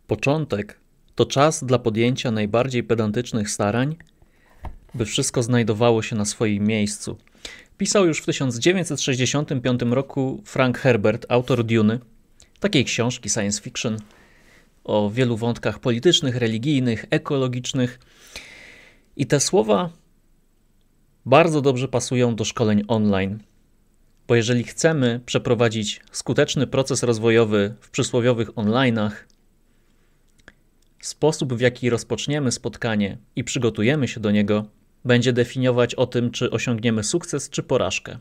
Początek to czas dla podjęcia najbardziej pedantycznych starań, by wszystko znajdowało się na swoim miejscu. Pisał już w 1965 roku Frank Herbert, autor Duny, takiej książki science fiction o wielu wątkach politycznych, religijnych, ekologicznych. I te słowa bardzo dobrze pasują do szkoleń online. Bo jeżeli chcemy przeprowadzić skuteczny proces rozwojowy w przysłowiowych online'ach, sposób, w jaki rozpoczniemy spotkanie i przygotujemy się do niego, będzie definiować o tym, czy osiągniemy sukces, czy porażkę.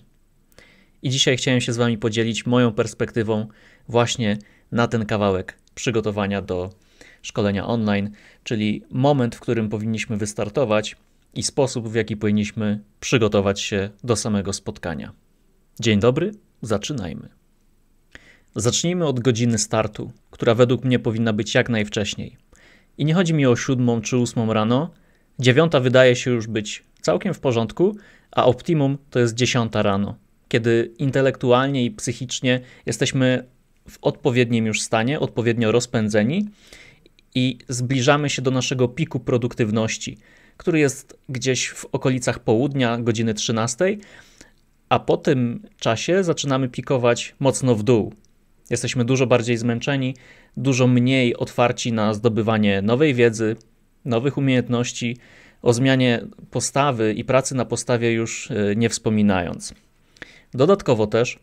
I dzisiaj chciałem się z Wami podzielić moją perspektywą właśnie na ten kawałek przygotowania do szkolenia online, czyli moment, w którym powinniśmy wystartować i sposób, w jaki powinniśmy przygotować się do samego spotkania. Dzień dobry, zaczynajmy. Zacznijmy od godziny startu, która według mnie powinna być jak najwcześniej. I nie chodzi mi o 7 czy 8 rano, 9 wydaje się już być całkiem w porządku, a optimum to jest 10 rano, kiedy intelektualnie i psychicznie jesteśmy w odpowiednim już stanie, odpowiednio rozpędzeni i zbliżamy się do naszego piku produktywności, który jest gdzieś w okolicach południa, godziny 13, a po tym czasie zaczynamy pikować mocno w dół. Jesteśmy dużo bardziej zmęczeni, dużo mniej otwarci na zdobywanie nowej wiedzy, nowych umiejętności, o zmianie postawy i pracy na postawie już nie wspominając. Dodatkowo też,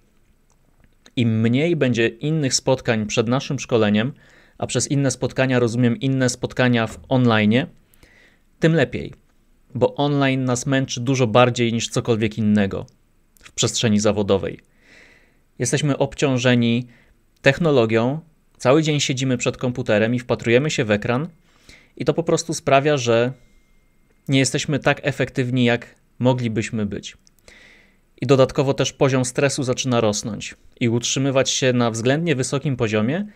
im mniej będzie innych spotkań przed naszym szkoleniem, a przez inne spotkania rozumiem inne spotkania w online, tym lepiej, bo online nas męczy dużo bardziej niż cokolwiek innego w przestrzeni zawodowej. Jesteśmy obciążeni technologią, cały dzień siedzimy przed komputerem i wpatrujemy się w ekran i to po prostu sprawia, że nie jesteśmy tak efektywni, jak moglibyśmy być. I dodatkowo też poziom stresu zaczyna rosnąć i utrzymywać się na względnie wysokim poziomie,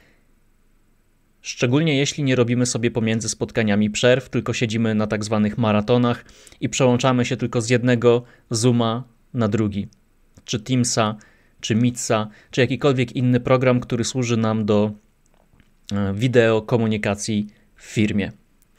szczególnie jeśli nie robimy sobie pomiędzy spotkaniami przerw, tylko siedzimy na tak zwanych maratonach i przełączamy się tylko z jednego Zooma na drugi, czy Teamsa, czy Meetsa, czy jakikolwiek inny program, który służy nam do wideo komunikacji w firmie.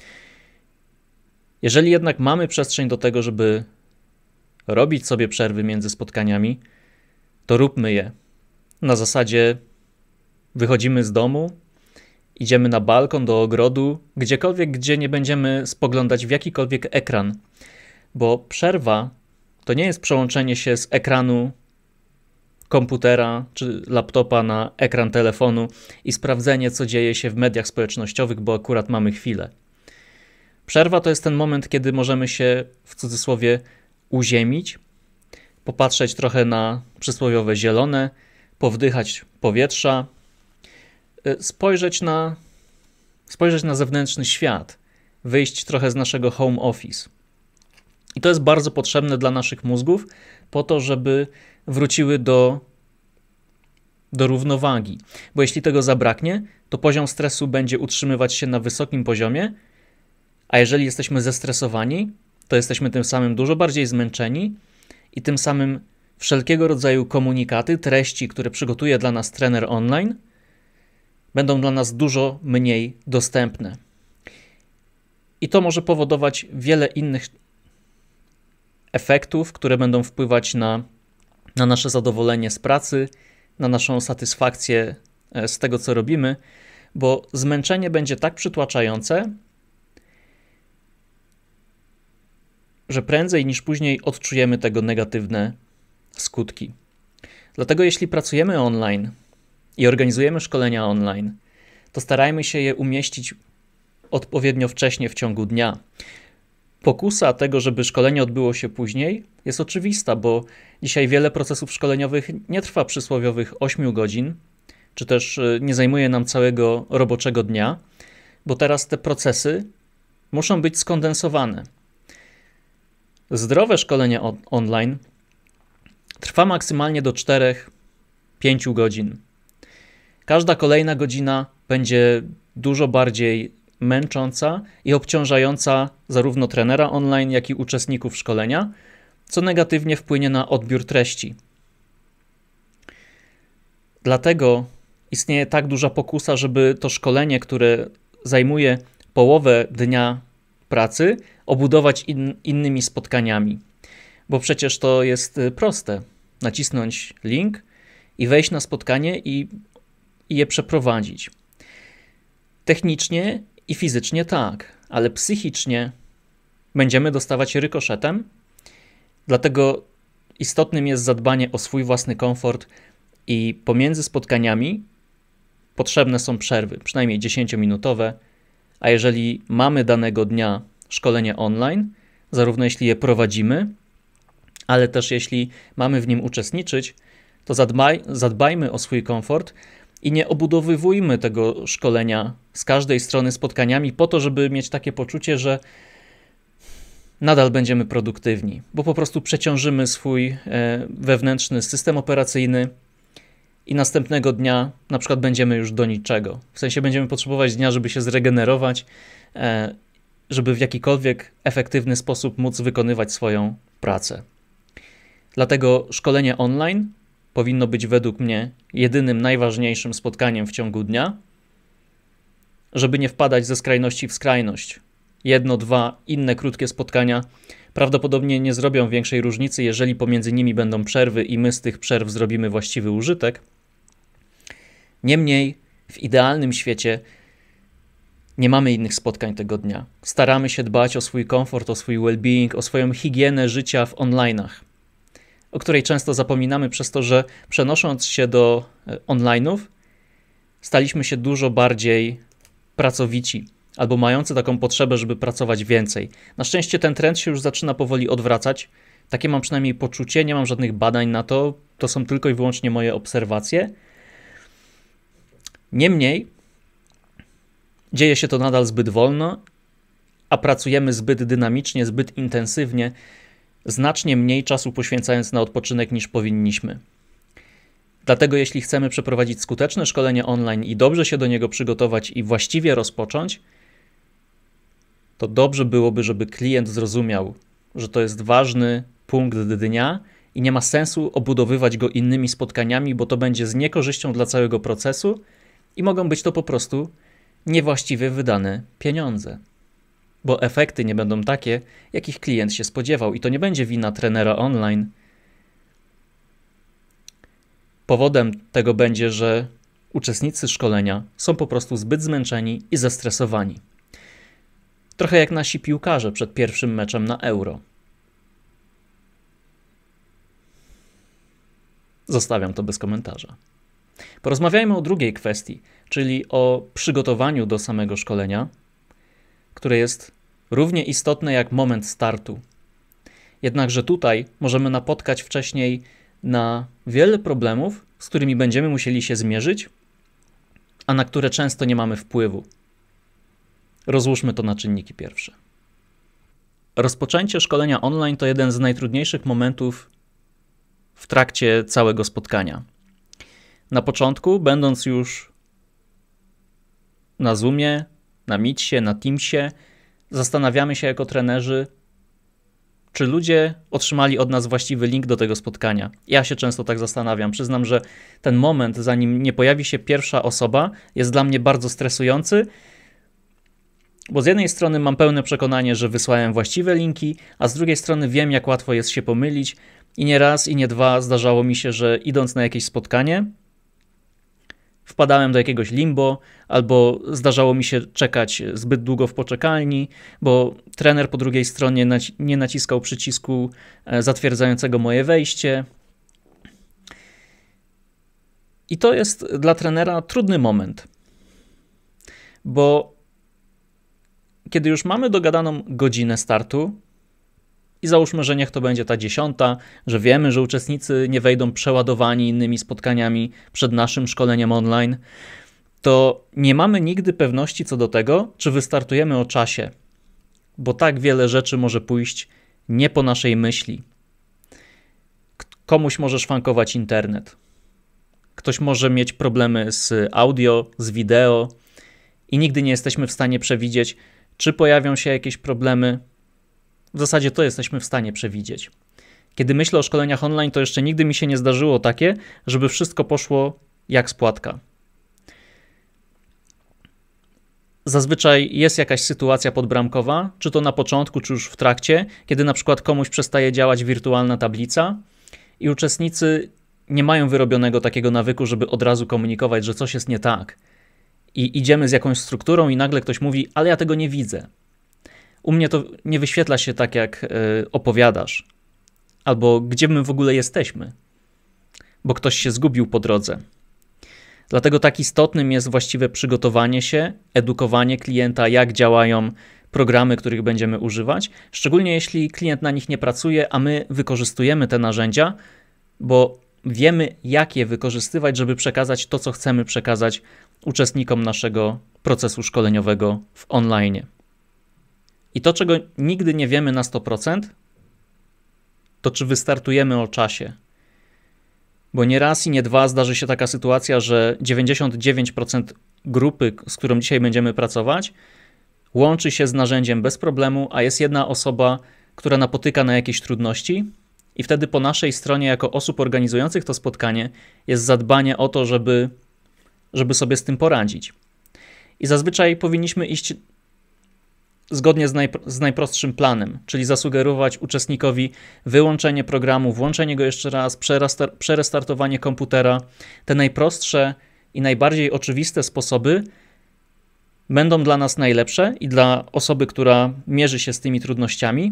Jeżeli jednak mamy przestrzeń do tego, żeby robić sobie przerwy między spotkaniami, to róbmy je. Na zasadzie wychodzimy z domu, idziemy na balkon, do ogrodu, gdziekolwiek, gdzie nie będziemy spoglądać w jakikolwiek ekran, bo przerwa to nie jest przełączenie się z ekranu komputera czy laptopa na ekran telefonu i sprawdzenie, co dzieje się w mediach społecznościowych, bo akurat mamy chwilę. Przerwa to jest ten moment, kiedy możemy się, w cudzysłowie, uziemić, popatrzeć trochę na przysłowiowe zielone, powdychać powietrza, spojrzeć na zewnętrzny świat, wyjść trochę z naszego home office. I to jest bardzo potrzebne dla naszych mózgów, po to, żeby wróciły do równowagi. Bo jeśli tego zabraknie, to poziom stresu będzie utrzymywać się na wysokim poziomie, a jeżeli jesteśmy zestresowani, to jesteśmy tym samym dużo bardziej zmęczeni i tym samym wszelkiego rodzaju komunikaty, treści, które przygotuje dla nas trener online, będą dla nas dużo mniej dostępne. I to może powodować wiele innych efektów, które będą wpływać na nasze zadowolenie z pracy, na naszą satysfakcję z tego, co robimy, bo zmęczenie będzie tak przytłaczające, że prędzej niż później odczujemy tego negatywne skutki. Dlatego jeśli pracujemy online i organizujemy szkolenia online, to starajmy się je umieścić odpowiednio wcześnie w ciągu dnia. Pokusa tego, żeby szkolenie odbyło się później, jest oczywista, bo dzisiaj wiele procesów szkoleniowych nie trwa przysłowiowych 8 godzin, czy też nie zajmuje nam całego roboczego dnia, bo teraz te procesy muszą być skondensowane. Zdrowe szkolenie online trwa maksymalnie do 4-5 godzin. Każda kolejna godzina będzie dużo bardziej męcząca i obciążająca zarówno trenera online, jak i uczestników szkolenia, co negatywnie wpłynie na odbiór treści. Dlatego istnieje tak duża pokusa, żeby to szkolenie, które zajmuje połowę dnia pracy, obudować innymi spotkaniami. Bo przecież to jest proste. Nacisnąć link i wejść na spotkanie i je przeprowadzić. Technicznie i fizycznie tak, ale psychicznie będziemy dostawać rykoszetem, dlatego istotnym jest zadbanie o swój własny komfort i pomiędzy spotkaniami potrzebne są przerwy, przynajmniej 10-minutowe, a jeżeli mamy danego dnia szkolenie online, zarówno jeśli je prowadzimy, ale też jeśli mamy w nim uczestniczyć, to zadbajmy o swój komfort i nie obudowywujmy tego szkolenia z każdej strony spotkaniami po to, żeby mieć takie poczucie, że nadal będziemy produktywni, bo po prostu przeciążymy swój wewnętrzny system operacyjny i następnego dnia na przykład będziemy już do niczego. W sensie będziemy potrzebować dnia, żeby się zregenerować, żeby w jakikolwiek efektywny sposób móc wykonywać swoją pracę. Dlatego szkolenie online powinno być według mnie jedynym najważniejszym spotkaniem w ciągu dnia, żeby nie wpadać ze skrajności w skrajność. 1, 2 inne krótkie spotkania prawdopodobnie nie zrobią większej różnicy, jeżeli pomiędzy nimi będą przerwy i my z tych przerw zrobimy właściwy użytek. Niemniej w idealnym świecie nie mamy innych spotkań tego dnia. Staramy się dbać o swój komfort, o swój well-being, o swoją higienę życia w online'ach, o której często zapominamy przez to, że przenosząc się do online'ów staliśmy się dużo bardziej pracowici albo mający taką potrzebę, żeby pracować więcej. Na szczęście ten trend się już zaczyna powoli odwracać. Takie mam przynajmniej poczucie, nie mam żadnych badań na to, to są tylko i wyłącznie moje obserwacje. Niemniej dzieje się to nadal zbyt wolno, a pracujemy zbyt dynamicznie, zbyt intensywnie, znacznie mniej czasu poświęcając na odpoczynek niż powinniśmy. Dlatego jeśli chcemy przeprowadzić skuteczne szkolenie online i dobrze się do niego przygotować i właściwie rozpocząć, to dobrze byłoby, żeby klient zrozumiał, że to jest ważny punkt dnia i nie ma sensu obudowywać go innymi spotkaniami, bo to będzie z niekorzyścią dla całego procesu i mogą być to po prostu niewłaściwie wydane pieniądze. Bo efekty nie będą takie, jakich klient się spodziewał i to nie będzie wina trenera online. Powodem tego będzie, że uczestnicy szkolenia są po prostu zbyt zmęczeni i zestresowani. Trochę jak nasi piłkarze przed pierwszym meczem na Euro. Zostawiam to bez komentarza. Porozmawiajmy o drugiej kwestii, czyli o przygotowaniu do samego szkolenia, które jest równie istotne jak moment startu. Jednakże tutaj możemy napotkać wcześniej na wiele problemów, z którymi będziemy musieli się zmierzyć, a na które często nie mamy wpływu. Rozłóżmy to na czynniki pierwsze. Rozpoczęcie szkolenia online to jeden z najtrudniejszych momentów w trakcie całego spotkania. Na początku, będąc już na Zoomie, na Meetsie, na Teamsie, zastanawiamy się jako trenerzy, czy ludzie otrzymali od nas właściwy link do tego spotkania. Ja się często tak zastanawiam. Przyznam, że ten moment, zanim nie pojawi się pierwsza osoba, jest dla mnie bardzo stresujący, bo z jednej strony mam pełne przekonanie, że wysłałem właściwe linki, a z drugiej strony wiem, jak łatwo jest się pomylić i nie raz i nie dwa zdarzało mi się, że idąc na jakieś spotkanie, wpadałem do jakiegoś limbo, albo zdarzało mi się czekać zbyt długo w poczekalni, bo trener po drugiej stronie nie naciskał przycisku zatwierdzającego moje wejście. I to jest dla trenera trudny moment, bo kiedy już mamy dogadaną godzinę startu i załóżmy, że niech to będzie ta 10, że wiemy, że uczestnicy nie wejdą przeładowani innymi spotkaniami przed naszym szkoleniem online, to nie mamy nigdy pewności co do tego, czy wystartujemy o czasie, bo tak wiele rzeczy może pójść nie po naszej myśli. Komuś może szwankować internet, ktoś może mieć problemy z audio, z wideo i nigdy nie jesteśmy w stanie przewidzieć, czy pojawią się jakieś problemy. W zasadzie to jesteśmy w stanie przewidzieć. Kiedy myślę o szkoleniach online, to jeszcze nigdy mi się nie zdarzyło takie, żeby wszystko poszło jak z płatka. Zazwyczaj jest jakaś sytuacja podbramkowa, czy to na początku, czy już w trakcie, kiedy na przykład komuś przestaje działać wirtualna tablica i uczestnicy nie mają wyrobionego takiego nawyku, żeby od razu komunikować, że coś jest nie tak. I idziemy z jakąś strukturą i nagle ktoś mówi, ale ja tego nie widzę. U mnie to nie wyświetla się tak, jak opowiadasz. Albo gdzie my w ogóle jesteśmy. Bo ktoś się zgubił po drodze. Dlatego tak istotnym jest właściwe przygotowanie się, edukowanie klienta, jak działają programy, których będziemy używać, szczególnie jeśli klient na nich nie pracuje, a my wykorzystujemy te narzędzia, bo wiemy, jak je wykorzystywać, żeby przekazać to, co chcemy przekazać uczestnikom naszego procesu szkoleniowego w online. I to, czego nigdy nie wiemy na 100%, to czy wystartujemy o czasie. Bo nie raz i nie dwa zdarzy się taka sytuacja, że 99% grupy, z którą dzisiaj będziemy pracować, łączy się z narzędziem bez problemu, a jest jedna osoba, która napotyka na jakieś trudności i wtedy po naszej stronie, jako osób organizujących to spotkanie, jest zadbanie o to, żeby sobie z tym poradzić. I zazwyczaj powinniśmy iść zgodnie z najprostszym planem, czyli zasugerować uczestnikowi wyłączenie programu, włączenie go jeszcze raz, przerestartowanie komputera. Te najprostsze i najbardziej oczywiste sposoby będą dla nas najlepsze i dla osoby, która mierzy się z tymi trudnościami,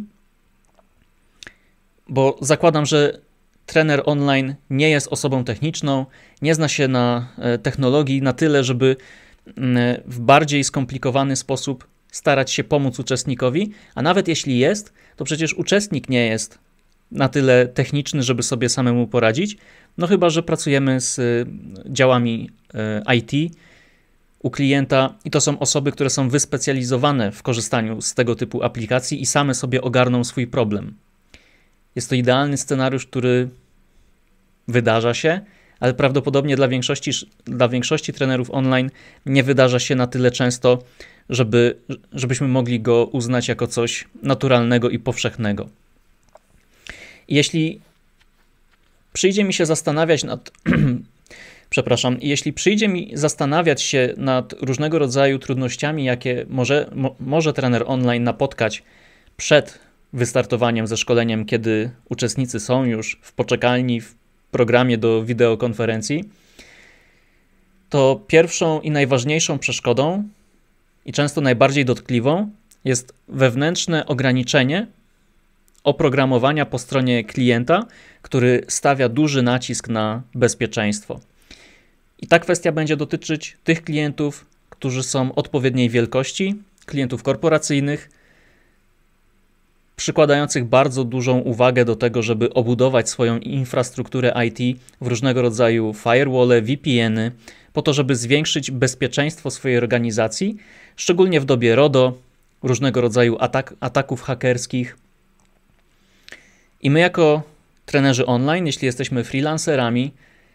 bo zakładam, że trener online nie jest osobą techniczną, nie zna się na technologii na tyle, żeby w bardziej skomplikowany sposób starać się pomóc uczestnikowi, a nawet jeśli jest, to przecież uczestnik nie jest na tyle techniczny, żeby sobie samemu poradzić, no chyba że pracujemy z działami IT u klienta i to są osoby, które są wyspecjalizowane w korzystaniu z tego typu aplikacji i same sobie ogarną swój problem. Jest to idealny scenariusz, który wydarza się, ale prawdopodobnie dla większości trenerów online nie wydarza się na tyle często, żebyśmy mogli go uznać jako coś naturalnego i powszechnego. Jeśli przyjdzie mi się zastanawiać nad jeśli przyjdzie mi zastanawiać się nad różnego rodzaju trudnościami, jakie może trener online napotkać przed wystartowaniem ze szkoleniem, kiedy uczestnicy są już w poczekalni, w programie do wideokonferencji, to pierwszą i najważniejszą przeszkodą i często najbardziej dotkliwą jest wewnętrzne ograniczenie oprogramowania po stronie klienta, który stawia duży nacisk na bezpieczeństwo. I ta kwestia będzie dotyczyć tych klientów, którzy są odpowiedniej wielkości, klientów korporacyjnych, przykładających bardzo dużą uwagę do tego, żeby obudować swoją infrastrukturę IT w różnego rodzaju firewall, VPN-y, po to, żeby zwiększyć bezpieczeństwo swojej organizacji, szczególnie w dobie RODO, różnego rodzaju ataków hakerskich. I my jako trenerzy online, jeśli jesteśmy freelancerami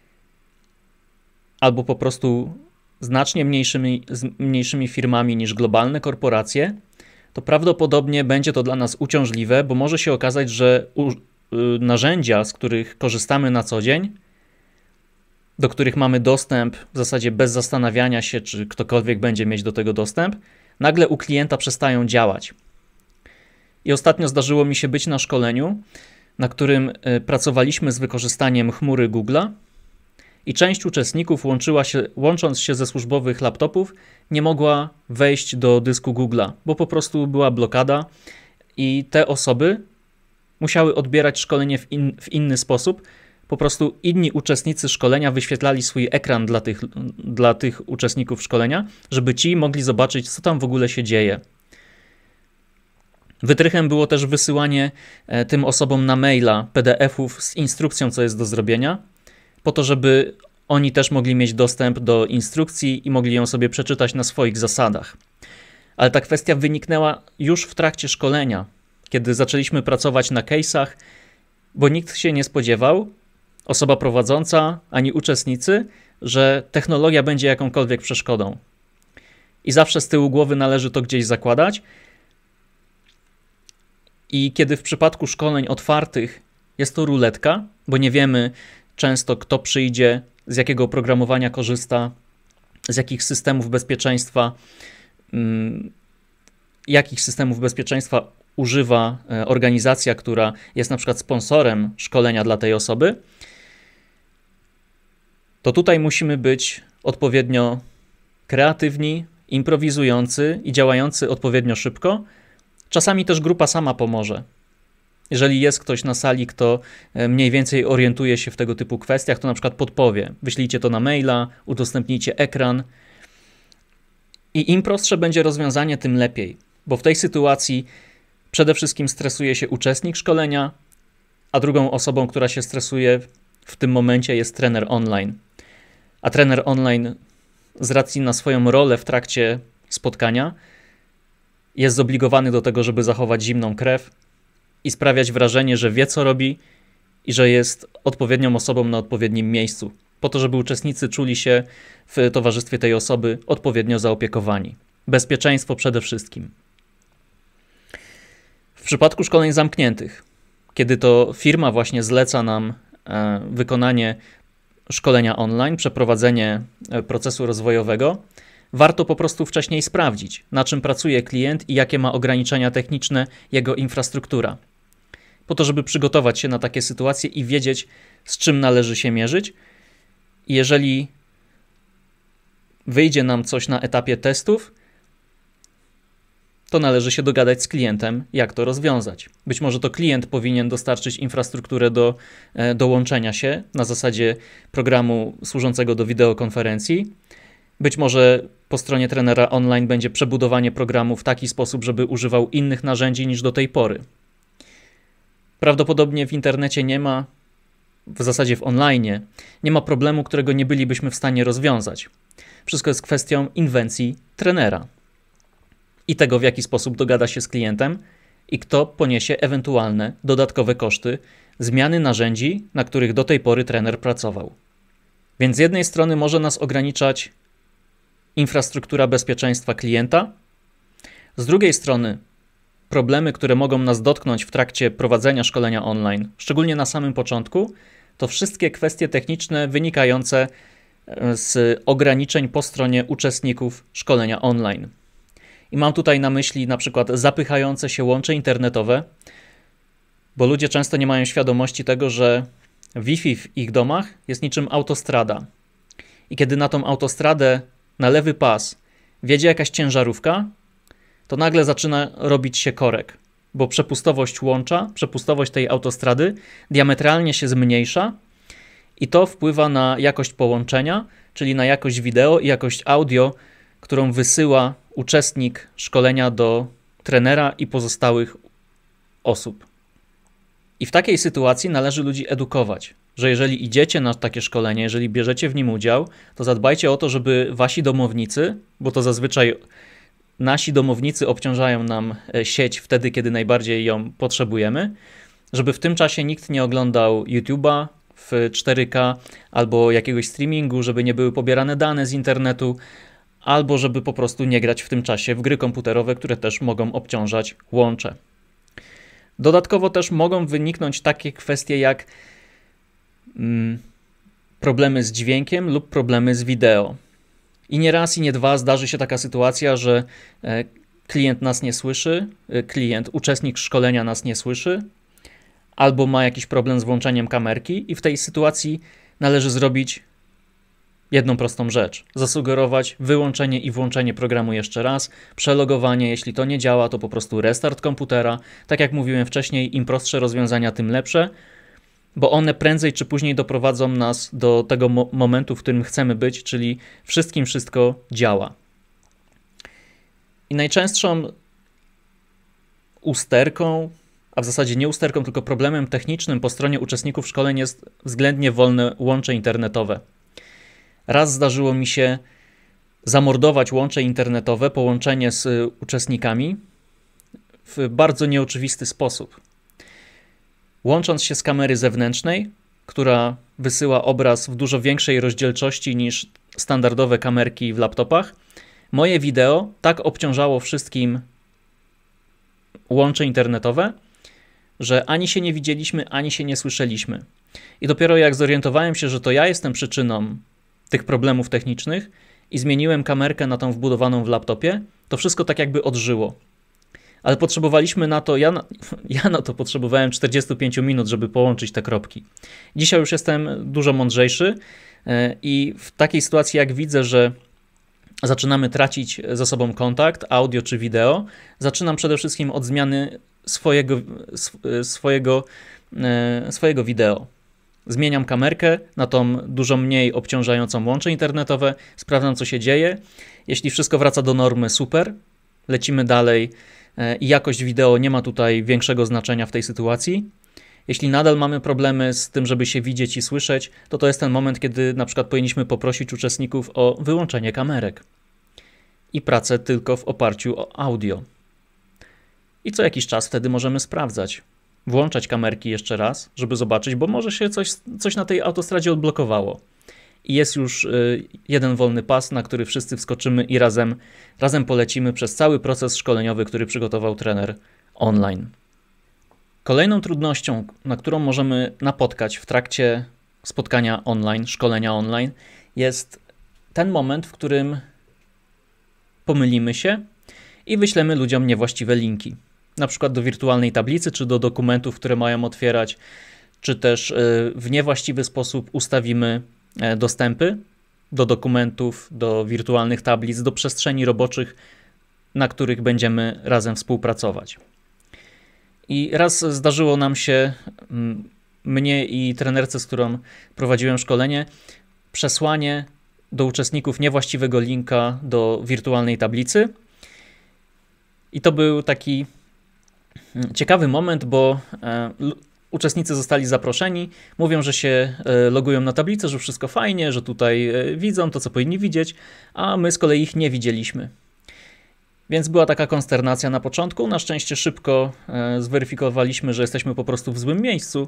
albo po prostu znacznie mniejszymi firmami niż globalne korporacje, to prawdopodobnie będzie to dla nas uciążliwe, bo może się okazać, że narzędzia, z których korzystamy na co dzień, do których mamy dostęp w zasadzie bez zastanawiania się, czy ktokolwiek będzie mieć do tego dostęp, nagle u klienta przestają działać. I ostatnio zdarzyło mi się być na szkoleniu, na którym pracowaliśmy z wykorzystaniem chmury Google'a i część uczestników łącząc się ze służbowych laptopów nie mogła wejść do dysku Google'a, bo po prostu była blokada i te osoby musiały odbierać szkolenie w inny sposób. Po prostu inni uczestnicy szkolenia wyświetlali swój ekran dla tych uczestników szkolenia, żeby ci mogli zobaczyć, co tam w ogóle się dzieje. Wytrychem było też wysyłanie tym osobom na maila PDF-ów z instrukcją, co jest do zrobienia, po to, żeby oni też mogli mieć dostęp do instrukcji i mogli ją sobie przeczytać na swoich zasadach. Ale ta kwestia wyniknęła już w trakcie szkolenia, kiedy zaczęliśmy pracować na case'ach, bo nikt się nie spodziewał, osoba prowadząca ani uczestnicy, że technologia będzie jakąkolwiek przeszkodą. I zawsze z tyłu głowy należy to gdzieś zakładać. I kiedy w przypadku szkoleń otwartych jest to ruletka, bo nie wiemy często, kto przyjdzie, z jakiego oprogramowania korzysta, z jakich systemów bezpieczeństwa jakich systemów bezpieczeństwa używa organizacja, która jest na przykład sponsorem szkolenia dla tej osoby, to tutaj musimy być odpowiednio kreatywni, improwizujący i działający odpowiednio szybko. Czasami też grupa sama pomoże. Jeżeli jest ktoś na sali, kto mniej więcej orientuje się w tego typu kwestiach, to na przykład podpowie. Wyślijcie to na maila, udostępnijcie ekran. I im prostsze będzie rozwiązanie, tym lepiej. Bo w tej sytuacji przede wszystkim stresuje się uczestnik szkolenia, a drugą osobą, która się stresuje w tym momencie, jest trener online. A trener online z racji na swoją rolę w trakcie spotkania jest zobligowany do tego, żeby zachować zimną krew i sprawiać wrażenie, że wie, co robi i że jest odpowiednią osobą na odpowiednim miejscu, po to, żeby uczestnicy czuli się w towarzystwie tej osoby odpowiednio zaopiekowani. Bezpieczeństwo przede wszystkim. W przypadku szkoleń zamkniętych, kiedy to firma właśnie zleca nam wykonanie szkolenia online, przeprowadzenie procesu rozwojowego, warto po prostu wcześniej sprawdzić, na czym pracuje klient i jakie ma ograniczenia techniczne jego infrastruktura. Po to, żeby przygotować się na takie sytuacje i wiedzieć, z czym należy się mierzyć. I jeżeli wyjdzie nam coś na etapie testów, to należy się dogadać z klientem, jak to rozwiązać. Być może to klient powinien dostarczyć infrastrukturę do łączenia się na zasadzie programu służącego do wideokonferencji. Być może po stronie trenera online będzie przebudowanie programu w taki sposób, żeby używał innych narzędzi niż do tej pory. Prawdopodobnie w internecie nie ma, w zasadzie w online, nie ma problemu, którego nie bylibyśmy w stanie rozwiązać. Wszystko jest kwestią inwencji trenera i tego, w jaki sposób dogada się z klientem i kto poniesie ewentualne dodatkowe koszty zmiany narzędzi, na których do tej pory trener pracował. Więc z jednej strony może nas ograniczać infrastruktura bezpieczeństwa klienta, z drugiej strony problemy, które mogą nas dotknąć w trakcie prowadzenia szkolenia online, szczególnie na samym początku, to wszystkie kwestie techniczne wynikające z ograniczeń po stronie uczestników szkolenia online. I mam tutaj na myśli na przykład zapychające się łącze internetowe, bo ludzie często nie mają świadomości tego, że Wi-Fi w ich domach jest niczym autostrada. I kiedy na tą autostradę, na lewy pas wjedzie jakaś ciężarówka, to nagle zaczyna robić się korek, bo przepustowość łącza, przepustowość tej autostrady diametralnie się zmniejsza i to wpływa na jakość połączenia, czyli na jakość wideo i jakość audio, którą wysyła uczestnik szkolenia do trenera i pozostałych osób. I w takiej sytuacji należy ludzi edukować, że jeżeli idziecie na takie szkolenie, jeżeli bierzecie w nim udział, to zadbajcie o to, żeby wasi domownicy, bo to zazwyczaj nasi domownicy obciążają nam sieć wtedy, kiedy najbardziej ją potrzebujemy, żeby w tym czasie nikt nie oglądał YouTube'a w 4K albo jakiegoś streamingu, żeby nie były pobierane dane z internetu, albo żeby po prostu nie grać w tym czasie w gry komputerowe, które też mogą obciążać łącze. Dodatkowo też mogą wyniknąć takie kwestie jak problemy z dźwiękiem lub problemy z wideo. I nie raz i nie dwa zdarzy się taka sytuacja, że klient nas nie słyszy, uczestnik szkolenia nas nie słyszy, albo ma jakiś problem z włączeniem kamerki i w tej sytuacji należy zrobić jedną prostą rzecz. Zasugerować wyłączenie i włączenie programu jeszcze raz, przelogowanie, jeśli to nie działa, to po prostu restart komputera. Tak jak mówiłem wcześniej, im prostsze rozwiązania, tym lepsze, bo one prędzej czy później doprowadzą nas do tego momentu, w którym chcemy być, czyli wszystko działa. I najczęstszą usterką, a w zasadzie nie usterką, tylko problemem technicznym po stronie uczestników szkoleń jest względnie wolne łącze internetowe. Raz zdarzyło mi się zamordować łącze internetowe, połączenie z uczestnikami w bardzo nieoczywisty sposób. Łącząc się z kamery zewnętrznej, która wysyła obraz w dużo większej rozdzielczości niż standardowe kamerki w laptopach, moje wideo tak obciążało wszystkim łącze internetowe, że ani się nie widzieliśmy, ani się nie słyszeliśmy. I dopiero jak zorientowałem się, że to ja jestem przyczyną tych problemów technicznych i zmieniłem kamerkę na tą wbudowaną w laptopie, to wszystko tak jakby odżyło. Ale potrzebowaliśmy na to, ja na to potrzebowałem 45 minut, żeby połączyć te kropki. Dzisiaj już jestem dużo mądrzejszy i w takiej sytuacji, jak widzę, że zaczynamy tracić ze sobą kontakt, audio czy wideo, zaczynam przede wszystkim od zmiany swojego wideo. Zmieniam kamerkę na tą dużo mniej obciążającą łącze internetowe, sprawdzam, co się dzieje. Jeśli wszystko wraca do normy, super, lecimy dalej i jakość wideo nie ma tutaj większego znaczenia w tej sytuacji. Jeśli nadal mamy problemy z tym, żeby się widzieć i słyszeć, to jest ten moment, kiedy na przykład powinniśmy poprosić uczestników o wyłączenie kamerek i pracę tylko w oparciu o audio. I co jakiś czas wtedy możemy sprawdzać, włączać kamerki jeszcze raz, żeby zobaczyć, bo może się coś na tej autostradzie odblokowało. I jest już jeden wolny pas, na który wszyscy wskoczymy i razem polecimy przez cały proces szkoleniowy, który przygotował trener online. Kolejną trudnością, na którą możemy napotkać w trakcie spotkania online, szkolenia online, jest ten moment, w którym pomylimy się i wyślemy ludziom niewłaściwe linki. Na przykład do wirtualnej tablicy, czy do dokumentów, które mają otwierać, czy też w niewłaściwy sposób ustawimy dostępy do dokumentów, do wirtualnych tablic, do przestrzeni roboczych, na których będziemy razem współpracować. I raz zdarzyło nam się, mnie i trenerce, z którą prowadziłem szkolenie, przesłanie do uczestników niewłaściwego linka do wirtualnej tablicy. I to był taki ciekawy moment, bo uczestnicy zostali zaproszeni, mówią, że się logują na tablicę, że wszystko fajnie, że tutaj widzą to, co powinni widzieć, a my z kolei ich nie widzieliśmy. Więc była taka konsternacja na początku. Na szczęście szybko zweryfikowaliśmy, że jesteśmy po prostu w złym miejscu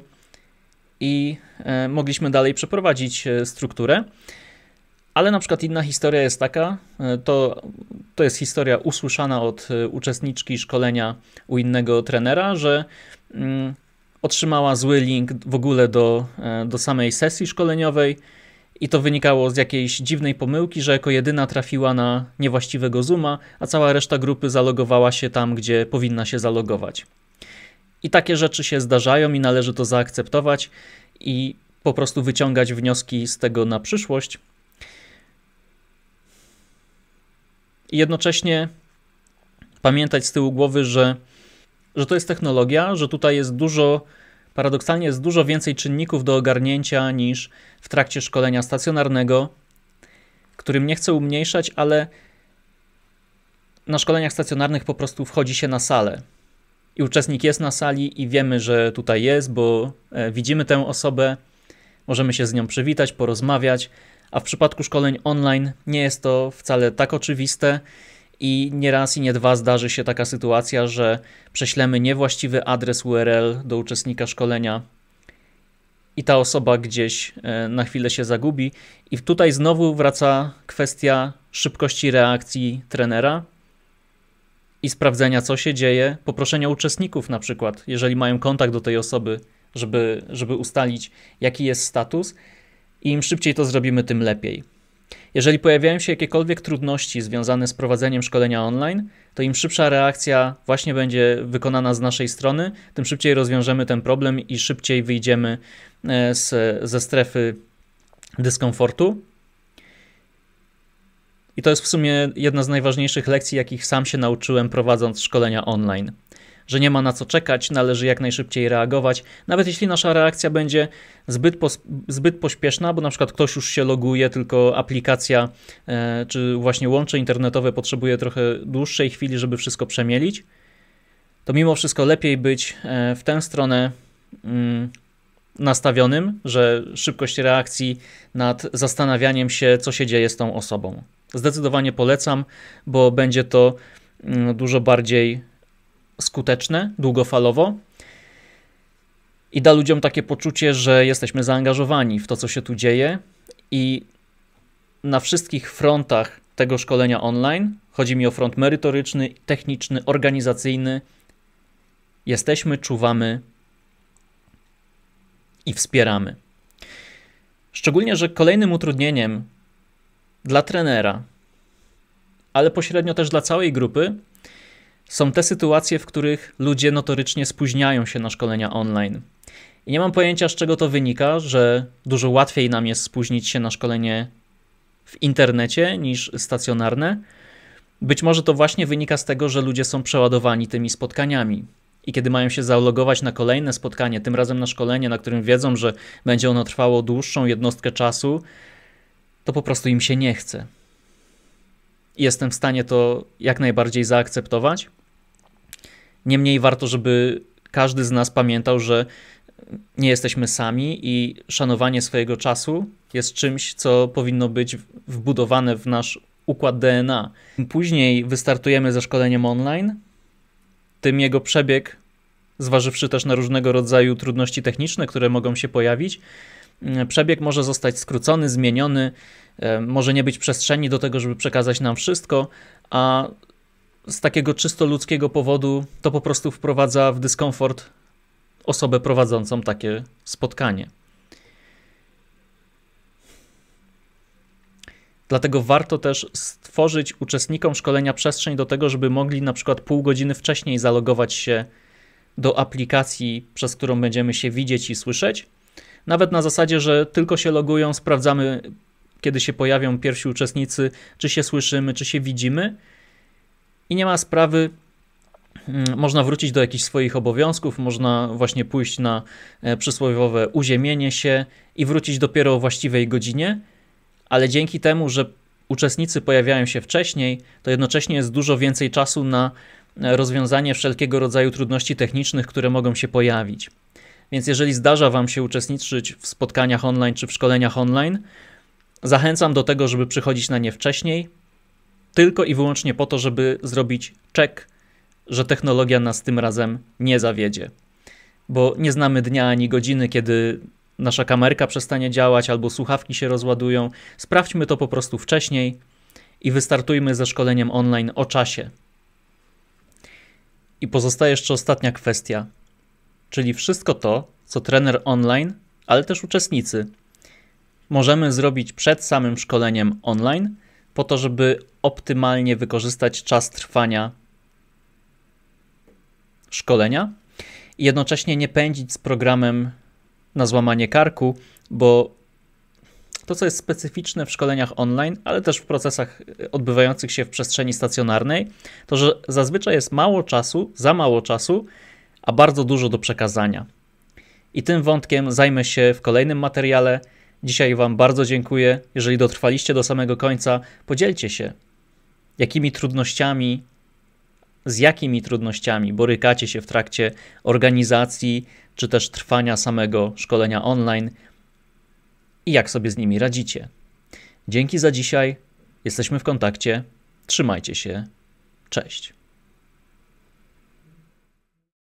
i mogliśmy dalej przeprowadzić strukturę. Ale na przykład inna historia jest taka, to jest historia usłyszana od uczestniczki szkolenia u innego trenera, że otrzymała zły link w ogóle do samej sesji szkoleniowej i to wynikało z jakiejś dziwnej pomyłki, że jako jedyna trafiła na niewłaściwego Zooma, a cała reszta grupy zalogowała się tam, gdzie powinna się zalogować. I takie rzeczy się zdarzają i należy to zaakceptować i po prostu wyciągać wnioski z tego na przyszłość. I jednocześnie pamiętać z tyłu głowy, że to jest technologia, że tutaj jest paradoksalnie jest dużo więcej czynników do ogarnięcia niż w trakcie szkolenia stacjonarnego, którym nie chcę umniejszać, ale na szkoleniach stacjonarnych po prostu wchodzi się na salę i uczestnik jest na sali i wiemy, że tutaj jest, bo widzimy tę osobę, możemy się z nią przywitać, porozmawiać, a w przypadku szkoleń online nie jest to wcale tak oczywiste i nie raz i nie dwa zdarzy się taka sytuacja, że prześlemy niewłaściwy adres URL do uczestnika szkolenia i ta osoba gdzieś na chwilę się zagubi. I tutaj znowu wraca kwestia szybkości reakcji trenera i sprawdzenia, co się dzieje, poproszenia uczestników na przykład, jeżeli mają kontakt do tej osoby, żeby ustalić, jaki jest status. I im szybciej to zrobimy, tym lepiej. Jeżeli pojawiają się jakiekolwiek trudności związane z prowadzeniem szkolenia online, to im szybsza reakcja właśnie będzie wykonana z naszej strony, tym szybciej rozwiążemy ten problem i szybciej wyjdziemy ze strefy dyskomfortu. I to jest w sumie jedna z najważniejszych lekcji, jakich sam się nauczyłem prowadząc szkolenia online. Że nie ma na co czekać, należy jak najszybciej reagować, nawet jeśli nasza reakcja będzie zbyt pośpieszna, bo na przykład ktoś już się loguje, tylko aplikacja czy właśnie łącze internetowe potrzebuje trochę dłuższej chwili, żeby wszystko przemielić, to mimo wszystko lepiej być w tę stronę nastawionym, że szybkość reakcji nad zastanawianiem się, co się dzieje z tą osobą. Zdecydowanie polecam, bo będzie to dużo bardziej skuteczne, długofalowo i da ludziom takie poczucie, że jesteśmy zaangażowani w to, co się tu dzieje i na wszystkich frontach tego szkolenia online, chodzi mi o front merytoryczny, techniczny, organizacyjny, jesteśmy, czuwamy i wspieramy. Szczególnie, że kolejnym utrudnieniem dla trenera ale pośrednio też dla całej grupy, są te sytuacje, w których ludzie notorycznie spóźniają się na szkolenia online. I nie mam pojęcia, z czego to wynika, że dużo łatwiej nam jest spóźnić się na szkolenie w internecie niż stacjonarne. Być może to właśnie wynika z tego, że ludzie są przeładowani tymi spotkaniami. I kiedy mają się zalogować na kolejne spotkanie, tym razem na szkolenie, na którym wiedzą, że będzie ono trwało dłuższą jednostkę czasu, to po prostu im się nie chce. I jestem w stanie to jak najbardziej zaakceptować. Niemniej warto, żeby każdy z nas pamiętał, że nie jesteśmy sami i szanowanie swojego czasu jest czymś, co powinno być wbudowane w nasz układ DNA. Im później wystartujemy ze szkoleniem online, tym jego przebieg, zważywszy też na różnego rodzaju trudności techniczne, które mogą się pojawić, przebieg może zostać skrócony, zmieniony, może nie być przestrzeni do tego, żeby przekazać nam wszystko, a z takiego czysto ludzkiego powodu to po prostu wprowadza w dyskomfort osobę prowadzącą takie spotkanie. Dlatego warto też stworzyć uczestnikom szkolenia przestrzeń do tego, żeby mogli na przykład pół godziny wcześniej zalogować się do aplikacji, przez którą będziemy się widzieć i słyszeć. Nawet na zasadzie, że tylko się logują, sprawdzamy, kiedy się pojawią pierwsi uczestnicy, czy się słyszymy, czy się widzimy. I nie ma sprawy, można wrócić do jakichś swoich obowiązków, można właśnie pójść na przysłowiowe uziemienie się i wrócić dopiero o właściwej godzinie, ale dzięki temu, że uczestnicy pojawiają się wcześniej, to jednocześnie jest dużo więcej czasu na rozwiązanie wszelkiego rodzaju trudności technicznych, które mogą się pojawić. Więc jeżeli zdarza Wam się uczestniczyć w spotkaniach online czy w szkoleniach online, zachęcam do tego, żeby przychodzić na nie wcześniej, tylko i wyłącznie po to, żeby zrobić check, że technologia nas tym razem nie zawiedzie. Bo nie znamy dnia ani godziny, kiedy nasza kamerka przestanie działać albo słuchawki się rozładują. Sprawdźmy to po prostu wcześniej i wystartujmy ze szkoleniem online o czasie. I pozostaje jeszcze ostatnia kwestia, czyli wszystko to, co trener online, ale też uczestnicy, możemy zrobić przed samym szkoleniem online, po to, żeby optymalnie wykorzystać czas trwania szkolenia i jednocześnie nie pędzić z programem na złamanie karku, bo to, co jest specyficzne w szkoleniach online, ale też w procesach odbywających się w przestrzeni stacjonarnej, to że zazwyczaj jest mało czasu, za mało czasu, a bardzo dużo do przekazania. I tym wątkiem zajmę się w kolejnym materiale. Dzisiaj Wam bardzo dziękuję. Jeżeli dotrwaliście do samego końca, podzielcie się, z jakimi trudnościami borykacie się w trakcie organizacji czy też trwania samego szkolenia online i jak sobie z nimi radzicie. Dzięki za dzisiaj. Jesteśmy w kontakcie. Trzymajcie się. Cześć.